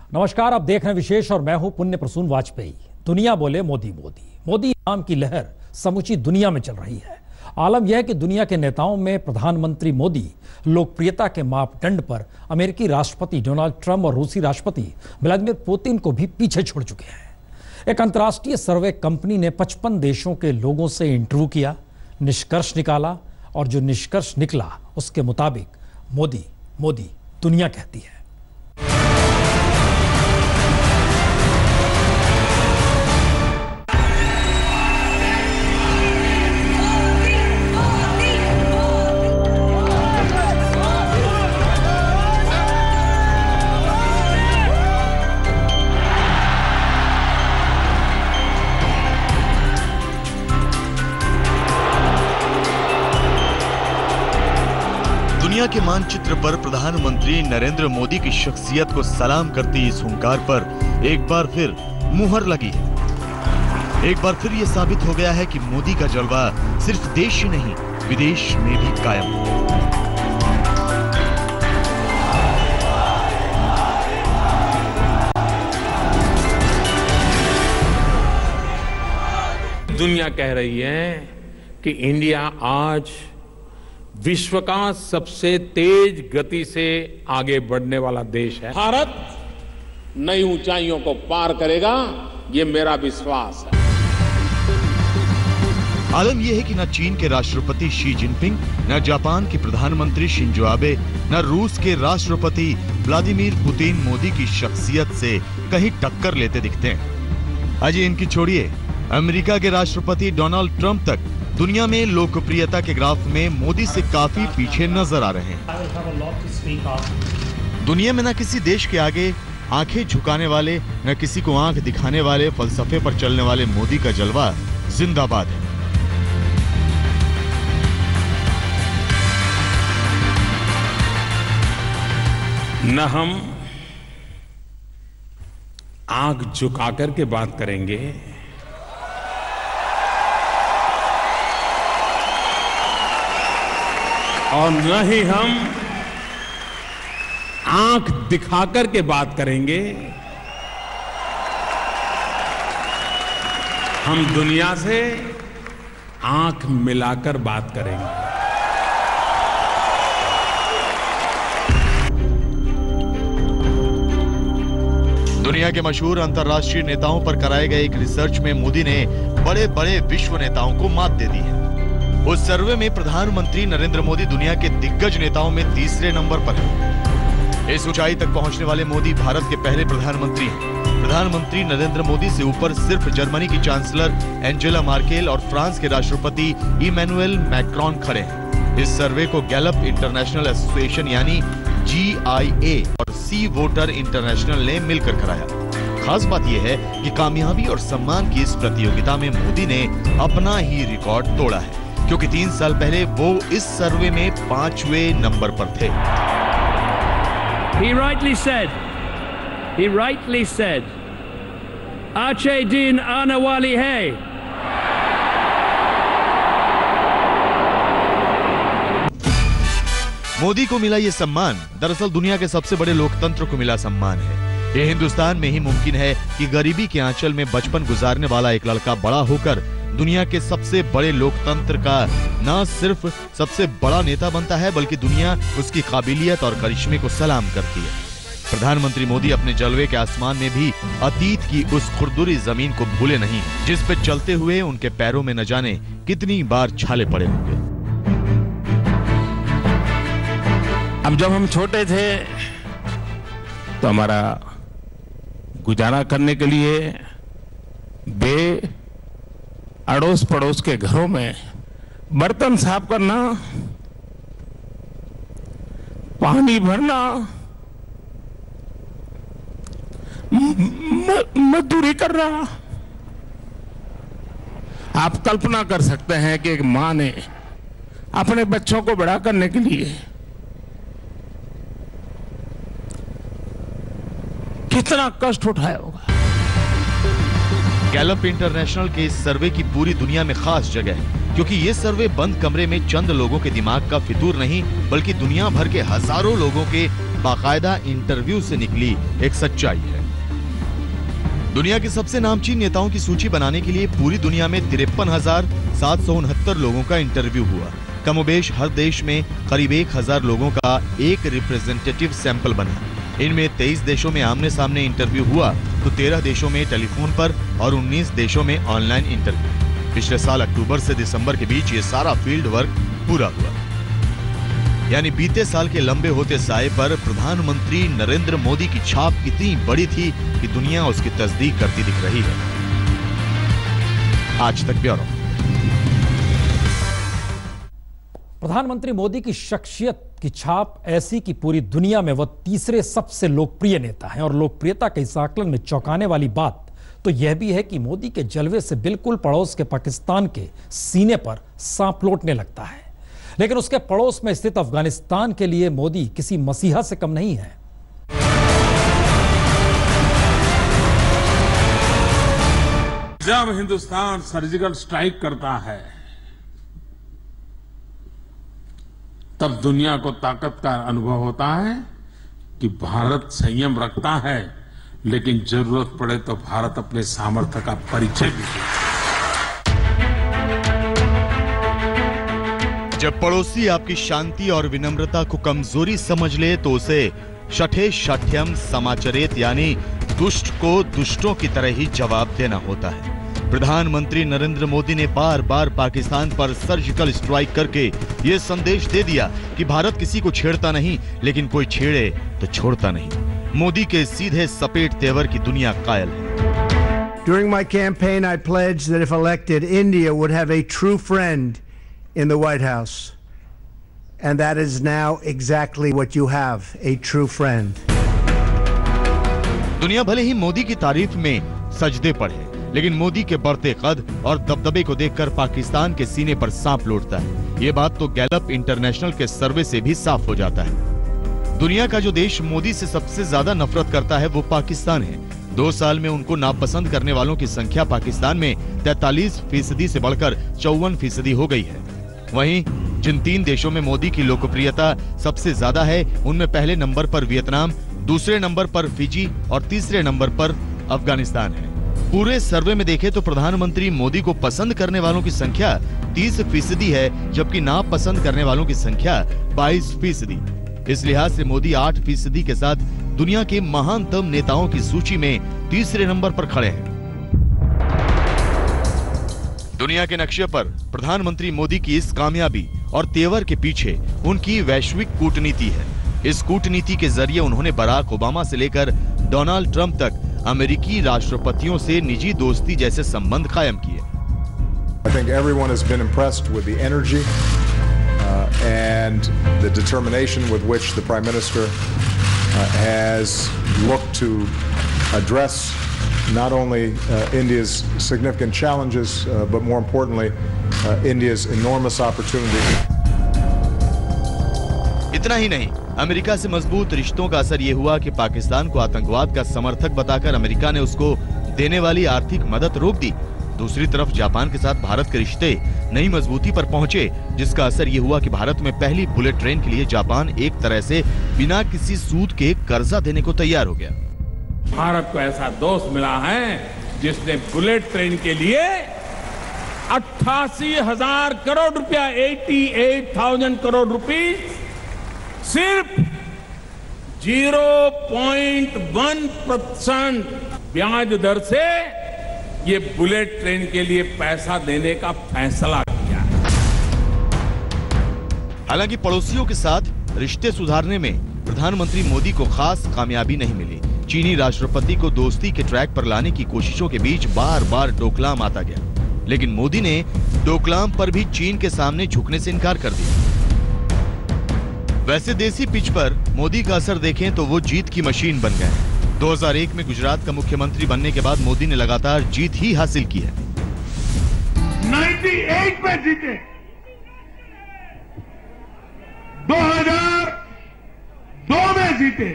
नमस्कार, आप देख रहे हैं विशेष और मैं हूं पुण्य प्रसून वाजपेयी। दुनिया बोले मोदी मोदी मोदी नाम की लहर समूची दुनिया में चल रही है। आलम यह है कि दुनिया के नेताओं में प्रधानमंत्री मोदी लोकप्रियता के मापदंड पर अमेरिकी राष्ट्रपति डोनाल्ड ट्रंप और रूसी राष्ट्रपति व्लादिमीर पुतिन को भी पीछे छोड़ चुके हैं। एक अंतर्राष्ट्रीय सर्वे कंपनी ने 55 देशों के लोगों से इंटरव्यू किया, निष्कर्ष निकाला और जो निष्कर्ष निकला उसके मुताबिक मोदी मोदी दुनिया कहती है। दुनिया के मानचित्र पर प्रधानमंत्री नरेंद्र मोदी की शख्सियत को सलाम करती इस हुंकार पर एक बार फिर मुहर लगी है। एक बार फिर यह साबित हो गया है कि मोदी का जलवा सिर्फ देश ही नहीं, विदेश में भी कायम है। दुनिया कह रही है कि इंडिया आज विश्व का सबसे तेज गति से आगे बढ़ने वाला देश है। भारत नई ऊंचाइयों को पार करेगा, ये मेरा विश्वास है। आलम यह है कि न चीन के राष्ट्रपति शी जिनपिंग, न जापान के प्रधानमंत्री शिंजो आबे, न रूस के राष्ट्रपति व्लादिमीर पुतिन मोदी की शख्सियत से कहीं टक्कर लेते दिखते हैं। अजय इनकी छोड़िए, अमेरिका के राष्ट्रपति डोनाल्ड ट्रंप तक दुनिया में लोकप्रियता के ग्राफ में मोदी से काफी पीछे नजर आ रहे हैं। दुनिया में न किसी देश के आगे आंखें झुकाने वाले, न किसी को आंख दिखाने वाले फलसफे पर चलने वाले मोदी का जलवा जिंदाबाद है। न हम आंख झुकाकर के बात करेंगे, और न ही हम आंख दिखाकर के बात करेंगे। हम दुनिया से आंख मिलाकर बात करेंगे। दुनिया के मशहूर अंतर्राष्ट्रीय नेताओं पर कराए गए एक रिसर्च में मोदी ने बड़े बड़े विश्व नेताओं को मात दे दी है। उस सर्वे में प्रधानमंत्री नरेंद्र मोदी दुनिया के दिग्गज नेताओं में तीसरे नंबर पर है। इस ऊंचाई तक पहुंचने वाले मोदी भारत के पहले प्रधानमंत्री हैं। प्रधानमंत्री नरेंद्र मोदी से ऊपर सिर्फ जर्मनी की चांसलर एंजेला मार्केल और फ्रांस के राष्ट्रपति इमैनुअल मैक्रोन खड़े हैं। इस सर्वे को गैलप इंटरनेशनल एसोसिएशन यानी GIA और सी वोटर इंटरनेशनल ने मिलकर कराया। खास बात यह है कि कामयाबी और सम्मान की इस प्रतियोगिता में मोदी ने अपना ही रिकॉर्ड तोड़ा है, क्योंकि 3 साल पहले वो इस सर्वे में 5वें नंबर पर थे। He rightly said, "Ache din आने वाली है।" मोदी को मिला ये सम्मान दरअसल दुनिया के सबसे बड़े लोकतंत्र को मिला सम्मान है। ये हिंदुस्तान में ही मुमकिन है कि गरीबी के आंचल में बचपन गुजारने वाला एक लड़का बड़ा होकर दुनिया के सबसे बड़े लोकतंत्र का न सिर्फ सबसे बड़ा नेता बनता है, बल्कि दुनिया उसकी काबिलियत और करिश्मे को सलाम करती है। प्रधानमंत्री मोदी अपने जलवे के आसमान में भी अतीत की उस खुरदुरी जमीन को भूले नहीं, जिस पे चलते हुए उनके पैरों में न जाने कितनी बार छाले पड़े होंगे। अब जब हम छोटे थे तो हमारा गुजारा करने के लिए अड़ोस पड़ोस के घरों में बर्तन साफ करना, पानी भरना, मजदूरी करना। आप कल्पना कर सकते हैं कि एक मां ने अपने बच्चों को बड़ा करने के लिए कितना कष्ट उठाया होगा। गैलप इंटरनेशनल के इस सर्वे की पूरी दुनिया में खास जगह है, क्योंकि ये सर्वे बंद कमरे में चंद लोगों के दिमाग का फितूर नहीं, बल्कि दुनिया भर के हजारों लोगों के बाकायदा इंटरव्यू से निकली एक सच्चाई है। दुनिया के सबसे नामचीन नेताओं की सूची बनाने के लिए पूरी दुनिया में 53,769 लोगों का इंटरव्यू हुआ। कमोबेश हर देश में करीब 1,000 लोगों का एक रिप्रेजेंटेटिव सैंपल बना। इनमें 23 देशों में आमने सामने इंटरव्यू हुआ तो 13 देशों में टेलीफोन पर और 19 देशों में ऑनलाइन इंटरव्यू। पिछले साल अक्टूबर से दिसंबर के बीच ये सारा फील्ड वर्क पूरा हुआ। यानी बीते साल के लंबे होते साए पर प्रधानमंत्री नरेंद्र मोदी की छाप इतनी बड़ी थी कि दुनिया उसकी तस्दीक करती दिख रही है। आज तक ब्यूरो। प्रधानमंत्री मोदी की शख्सियत की छाप ऐसी कि पूरी दुनिया में वह तीसरे सबसे लोकप्रिय नेता हैं। और लोकप्रियता के इस आकलन में चौंकाने वाली बात तो यह भी है कि मोदी के जलवे से बिल्कुल पड़ोस के पाकिस्तान के सीने पर सांप लौटने लगता है। लेकिन उसके पड़ोस में स्थित अफगानिस्तान के लिए मोदी किसी मसीहा से कम नहीं है। जब हिंदुस्तान सर्जिकल स्ट्राइक करता है तब दुनिया को ताकत का अनुभव होता है कि भारत संयम रखता है, लेकिन जरूरत पड़े तो भारत अपने सामर्थ्य का परिचय भी देता है। जब पड़ोसी आपकी शांति और विनम्रता को कमजोरी समझ ले तो उसे शठे शठ्यम समाचरेत यानी दुष्ट को दुष्टों की तरह ही जवाब देना होता है। प्रधानमंत्री नरेंद्र मोदी ने बार बार पाकिस्तान पर सर्जिकल स्ट्राइक करके ये संदेश दे दिया कि भारत किसी को छेड़ता नहीं, लेकिन कोई छेड़े तो छोड़ता नहीं। मोदी के सीधे सपेट तेवर की दुनिया कायल है। During my campaign, I pledged that if elected, India would have a true friend in the White House. And that is now exactly what you have, a true friend. दुनिया भले ही मोदी की तारीफ में सजदे पर है, लेकिन मोदी के बढ़ते कद और दबदबे को देखकर पाकिस्तान के सीने पर सांप लौटता है। ये बात तो गैलप इंटरनेशनल के सर्वे से भी साफ हो जाता है। दुनिया का जो देश मोदी से सबसे ज्यादा नफरत करता है वो पाकिस्तान है। 2 साल में उनको नापसंद करने वालों की संख्या पाकिस्तान में 43% से बढ़कर 54% हो गई है। वहीं जिन 3 देशों में मोदी की लोकप्रियता सबसे ज्यादा है, उनमें पहले नंबर पर वियतनाम, दूसरे नंबर पर फिजी और तीसरे नंबर पर अफगानिस्तान है। पूरे सर्वे में देखें तो प्रधानमंत्री मोदी को पसंद करने वालों की संख्या 30% है, जबकि नापसंद करने वालों की संख्या 22%। इस लिहाज से मोदी 8% के साथ दुनिया के महानतम नेताओं की सूची में तीसरे नंबर पर खड़े हैं। दुनिया के नक्शे पर प्रधानमंत्री मोदी की इस कामयाबी और तेवर के पीछे उनकी वैश्विक कूटनीति है। इस कूटनीति के जरिए उन्होंने बराक ओबामा से लेकर डोनाल्ड ट्रंप तक अमेरिकी राष्ट्रपतियों से निजी दोस्ती जैसे संबंध कायम किए। I think everyone has been impressed with the energy and the determination with which the Prime Minister has looked to address not only India's significant challenges, but more importantly, India's enormous opportunities. इतना ही नहीं, America से मजबूत रिश्तों का असर ये हुआ कि पाकिस्तान को आतंकवाद का समर्थक बताकर अमेरिका ने उसको देने वाली आर्थिक मदद रोक दी। दूसरी तरफ जापान के साथ भारत के रिश्ते नई मजबूती पर पहुंचे, जिसका असर ये हुआ कि भारत में पहली बुलेट ट्रेन के लिए जापान एक तरह से बिना किसी सूद के कर्जा देने को तैयार हो गया। भारत को ऐसा दोस्त मिला है जिसने बुलेट ट्रेन के लिए 88,000 करोड़ रुपया 88,000 करोड़ रुपीस सिर्फ 0.1% ब्याज दर से ये बुलेट ट्रेन के लिए पैसा देने का फैसला किया। हालांकि पड़ोसियों के साथ रिश्ते सुधारने में प्रधानमंत्री मोदी को खास कामयाबी नहीं मिली। चीनी राष्ट्रपति को दोस्ती के ट्रैक पर लाने की कोशिशों के बीच बार बार डोकलाम आता गया, लेकिन मोदी ने डोकलाम पर भी चीन के सामने झुकने से इनकार कर दिया। वैसे देसी पिच पर मोदी का असर देखें तो वो जीत की मशीन बन गए। 2001 में गुजरात का मुख्यमंत्री बनने के बाद मोदी ने लगातार जीत ही हासिल की है। 98 में जीते, 2002 में जीते,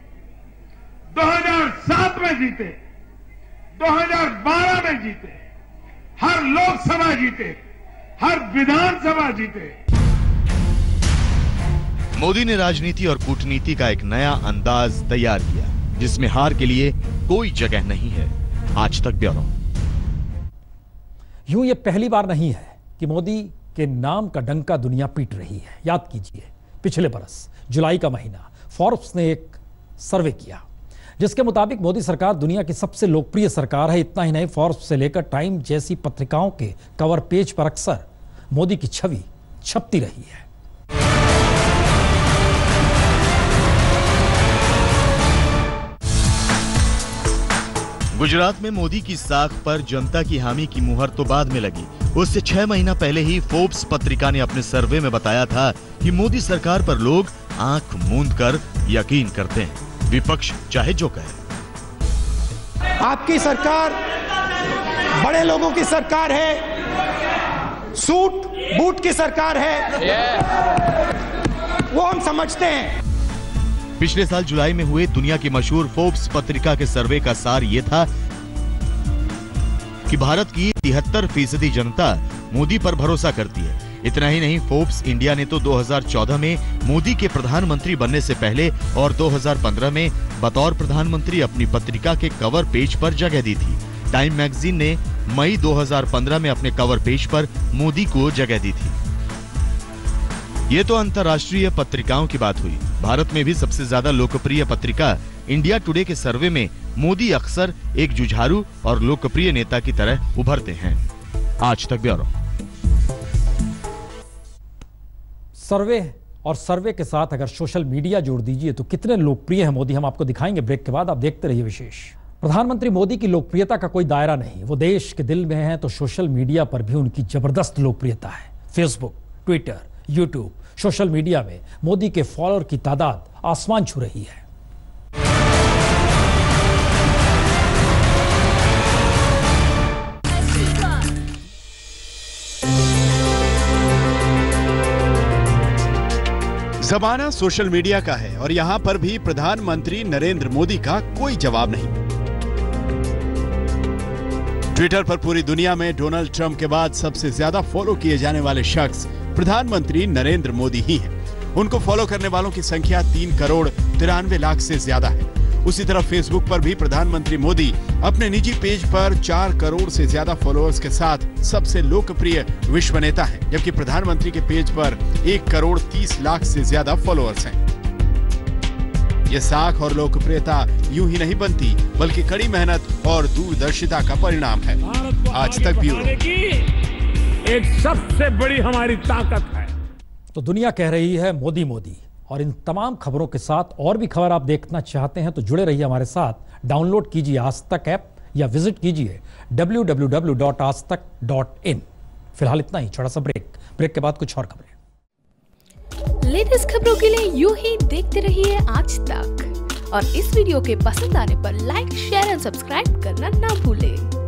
2007 में जीते, 2012 में जीते, हर लोकसभा जीते, हर विधानसभा जीते। मोदी ने राजनीति और कूटनीति का एक नया अंदाज तैयार किया, जिसमें हार के लिए कोई जगह नहीं है। आज तक ब्यूरो। यूं ये पहली बार नहीं है कि मोदी के नाम का डंका दुनिया पीट रही है। याद कीजिए, पिछले बरस जुलाई का महीना फोर्ब्स ने एक सर्वे किया जिसके मुताबिक मोदी सरकार दुनिया की सबसे लोकप्रिय सरकार है। इतना ही नहीं, फोर्ब्स से लेकर टाइम जैसी पत्रिकाओं के कवर पेज पर अक्सर मोदी की छवि छपती रही है। गुजरात में मोदी की साख पर जनता की हामी की मुहर तो बाद में लगी। उससे 6 महीना पहले ही फोर्ब्स पत्रिका ने अपने सर्वे में बताया था कि मोदी सरकार पर लोग आंख मूंद कर यकीन करते हैं, विपक्ष चाहे जो कहे। आपकी सरकार बड़े लोगों की सरकार है, सूट बूट की सरकार है, वो हम समझते हैं। पिछले साल जुलाई में हुए दुनिया की मशहूर फोर्ब्स पत्रिका के सर्वे का सार ये था कि भारत की 73% जनता मोदी पर भरोसा करती है। इतना ही नहीं, फोर्ब्स इंडिया ने तो 2014 में मोदी के प्रधानमंत्री बनने से पहले और 2015 में बतौर प्रधानमंत्री अपनी पत्रिका के कवर पेज पर जगह दी थी। टाइम मैगजीन ने मई 2015 में अपने कवर पेज पर मोदी को जगह दी थी। ये तो अंतर्राष्ट्रीय पत्रिकाओं की बात हुई। भारत में भी सबसे ज्यादा लोकप्रिय पत्रिका इंडिया टुडे के सर्वे में मोदी अक्सर एक जुझारू और लोकप्रिय नेता की तरह उभरते हैं। आज तक ब्यूरो। सर्वे और सर्वे के साथ अगर सोशल मीडिया जोड़ दीजिए तो कितने लोकप्रिय है मोदी, हम आपको दिखाएंगे ब्रेक के बाद। आप देखते रहिए विशेष। प्रधानमंत्री मोदी की लोकप्रियता का कोई दायरा नहीं, वो देश के दिल में है, तो सोशल मीडिया पर भी उनकी जबरदस्त लोकप्रियता है। Facebook, Twitter, YouTube, social media में मोदी के फॉलोअर की तादाद आसमान छू रही है। जमाना सोशल मीडिया का है और यहां पर भी प्रधानमंत्री नरेंद्र मोदी का कोई जवाब नहीं। ट्विटर पर पूरी दुनिया में डोनाल्ड ट्रंप के बाद सबसे ज्यादा फॉलो किए जाने वाले शख्स प्रधानमंत्री नरेंद्र मोदी ही हैं। उनको फॉलो करने वालों की संख्या 3,93,00,000 से ज्यादा है। उसी तरह फेसबुक पर भी प्रधानमंत्री मोदी अपने निजी पेज पर 4 करोड़ से ज्यादा फॉलोअर्स के साथ सबसे लोकप्रिय विश्व नेता हैं, जबकि प्रधानमंत्री के पेज पर 1,30,00,000 से ज्यादा फॉलोअर्स हैं। ये साख और लोकप्रियता यूं ही नहीं बनती, बल्कि कड़ी मेहनत और दूरदर्शिता का परिणाम है। आज तक ब्यूरो। एक सबसे बड़ी हमारी ताकत है। तो दुनिया कह रही है मोदी मोदी, और इन तमाम खबरों के साथ और भी खबर आप देखना चाहते हैं तो जुड़े रहिए हमारे साथ। डाउनलोड कीजिए आज तक ऐप या विजिट कीजिए www.aajtak.in। फिलहाल इतना ही, छोटा सा ब्रेक के बाद कुछ और खबरें। लेटेस्ट खबरों के लिए यूं ही देखते रहिए आज तक, और इस वीडियो के पसंद आने पर लाइक, शेयर और सब्सक्राइब करना ना भूलें।